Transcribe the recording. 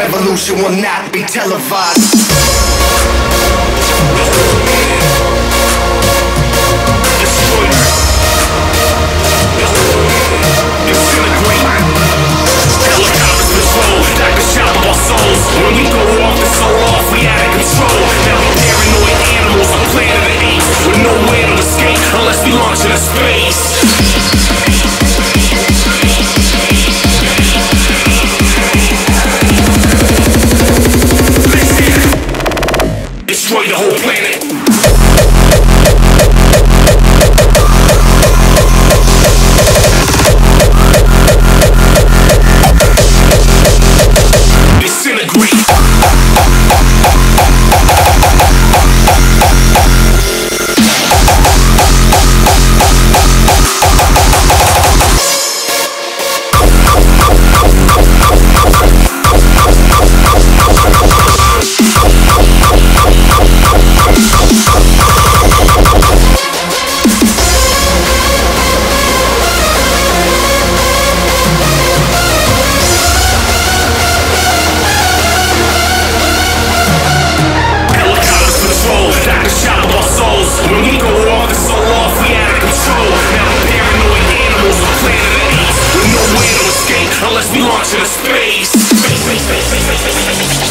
revolution will not be televised. Helicopters patrol, like the shop of our souls. When we go off, it's so off, we out of control. Now we paranoid animals on planet of the apes, with nowhere to escape unless we launch into space. Listen, destroy the whole planet. Unless we launch into space.